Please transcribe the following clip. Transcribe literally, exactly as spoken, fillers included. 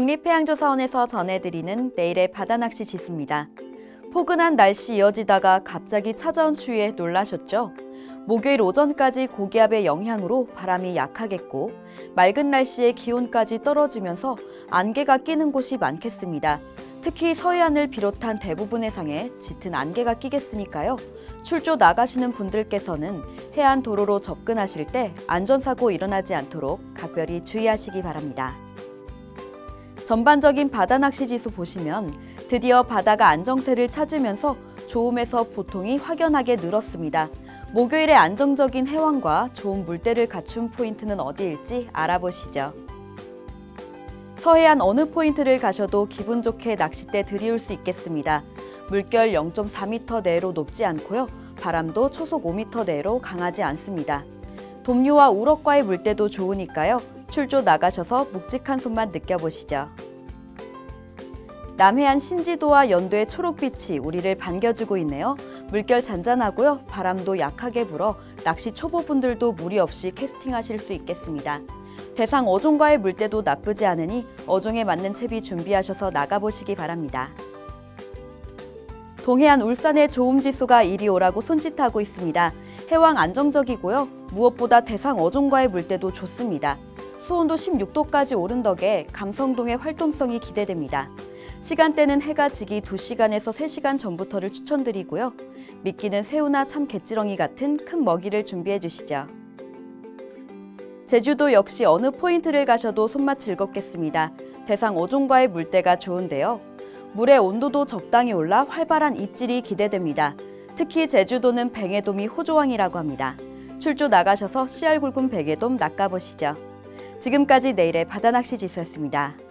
국립해양조사원에서 전해드리는 내일의 바다낚시 지수입니다. 포근한 날씨 이어지다가 갑자기 찾아온 추위에 놀라셨죠? 목요일 오전까지 고기압의 영향으로 바람이 약하겠고 맑은 날씨에 기온까지 떨어지면서 안개가 끼는 곳이 많겠습니다. 특히 서해안을 비롯한 대부분 해상에 짙은 안개가 끼겠으니까요. 출조 나가시는 분들께서는 해안 도로로 접근하실 때 안전사고 일어나지 않도록 각별히 주의하시기 바랍니다. 전반적인 바다낚시 지수 보시면 드디어 바다가 안정세를 찾으면서 좋음에서 보통이 확연하게 늘었습니다. 목요일에 안정적인 해왕과 좋은 물때를 갖춘 포인트는 어디일지 알아보시죠. 서해안 어느 포인트를 가셔도 기분 좋게 낚싯대 들이올 수 있겠습니다. 물결 영 점 사 미터 내로 높지 않고요. 바람도 초속 오 미터 내로 강하지 않습니다. 돕류와 우럭과의 물때도 좋으니까요. 출조 나가셔서 묵직한 손만 느껴보시죠. 남해안 신지도와 연도의 초록빛이 우리를 반겨주고 있네요. 물결 잔잔하고요. 바람도 약하게 불어 낚시 초보분들도 무리 없이 캐스팅하실 수 있겠습니다. 대상 어종과의 물때도 나쁘지 않으니 어종에 맞는 채비 준비하셔서 나가보시기 바랍니다. 동해안 울산의 조음지수가 이리 오라고 손짓하고 있습니다. 해왕 안정적이고요. 무엇보다 대상 어종과의 물때도 좋습니다. 수온도 십육 도까지 오른 덕에 감성동의 활동성이 기대됩니다. 시간대는 해가 지기 두 시간에서 세 시간 전부터를 추천드리고요. 미끼는 새우나 참갯지렁이 같은 큰 먹이를 준비해 주시죠. 제주도 역시 어느 포인트를 가셔도 손맛 즐겁겠습니다. 대상 어종과의 물때가 좋은데요. 물의 온도도 적당히 올라 활발한 입질이 기대됩니다. 특히 제주도는 뱅에돔이 호조왕이라고 합니다. 출조 나가셔서 씨알 굵은 뱅에돔 낚아보시죠. 지금까지 내일의 바다낚시 지수였습니다.